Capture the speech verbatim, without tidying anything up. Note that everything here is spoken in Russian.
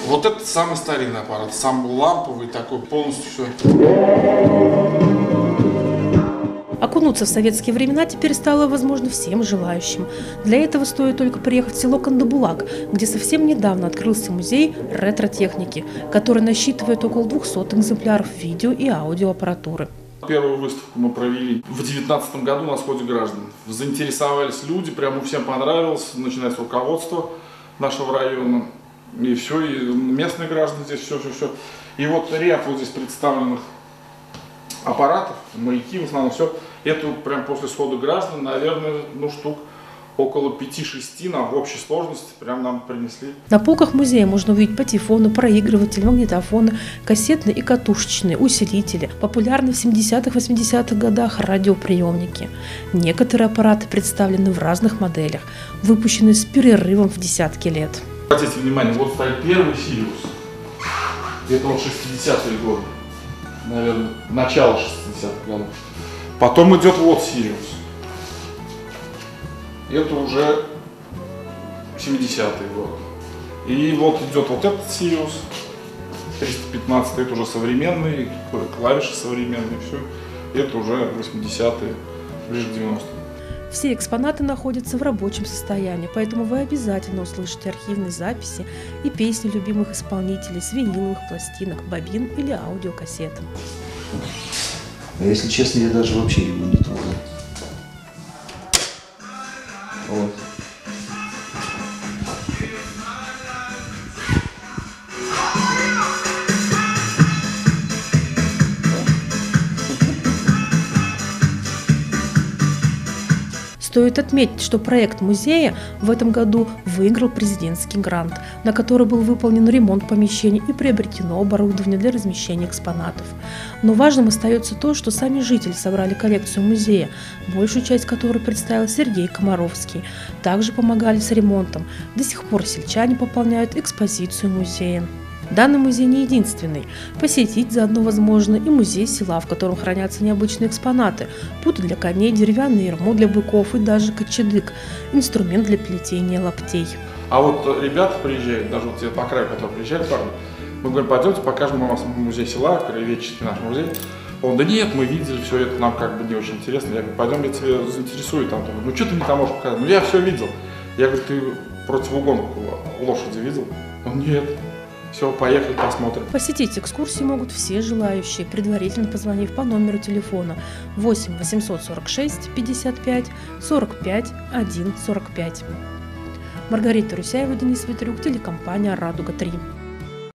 Вот это самый старинный аппарат, сам был ламповый, такой полностью все. Окунуться в советские времена теперь стало возможно всем желающим. Для этого стоит только приехать в село Кандабулак, где совсем недавно открылся музей ретро-техники, который насчитывает около двухсот экземпляров видео и аудиоаппаратуры. Первую выставку мы провели в девятнадцатом году на сходе граждан. Заинтересовались люди, прямо всем понравилось, начиная с руководства нашего района. И все, и местные граждане здесь, все, все, все. И вот ряд вот здесь представленных аппаратов, маяки в основном, все. Это вот прям после схода граждан, наверное, ну штук около пяти-шести нам в общей сложности прям нам принесли. На полках музея можно увидеть патефоны, проигрыватели, магнитофоны, кассетные и катушечные, усилители, популярные в семидесятых-восьмидесятых годах радиоприемники. Некоторые аппараты представлены в разных моделях, выпущенные с перерывом в десятки лет. Обратите внимание, вот стоит первый Сириус. Это он шестидесятые годы, наверное, начало шестидесятых годов. Потом идет вот Сириус. Это уже семидесятые годы. И вот идет вот этот Сириус, триста пятнадцатый, это уже современный, клавиши современные, все. Это уже восьмидесятые, ближе к девяностым. Все экспонаты находятся в рабочем состоянии, поэтому вы обязательно услышите архивные записи и песни любимых исполнителей с виниловых пластинок, бобин или аудиокассет. А если честно, я даже вообще его не трогал. Вот. Стоит отметить, что проект музея в этом году выиграл президентский грант, на который был выполнен ремонт помещений и приобретено оборудование для размещения экспонатов. Но важным остается то, что сами жители собрали коллекцию музея, большую часть которой представил Сергей Комаровский. Также помогали с ремонтом. До сих пор сельчане пополняют экспозицию музея. Данный музей не единственный. Посетить заодно возможно и музей села, в котором хранятся необычные экспонаты, путы для коней, деревянное ярмо для быков и даже кочедык, инструмент для плетения лаптей. А вот ребята приезжают, даже вот те по краю, которые приезжают, парни, мы говорим, пойдемте покажем вам музей села, краеведческий наш музей. Он, да нет, мы видели, все это нам как бы не очень интересно. Я говорю, пойдем, я тебя заинтересую. Там, ну что ты мне там можешь показать? Ну я все видел. Я говорю, ты противоугонку лошади видел? Он, нет. Все, поехали, посмотрим. Посетить экскурсии могут все желающие, предварительно позвонив по номеру телефона восемь восемьсот сорок шесть пятьдесят пять сорок пять один сорок пять. Маргарита Русяева, Денис Ветрюк, телекомпания «Радуга три».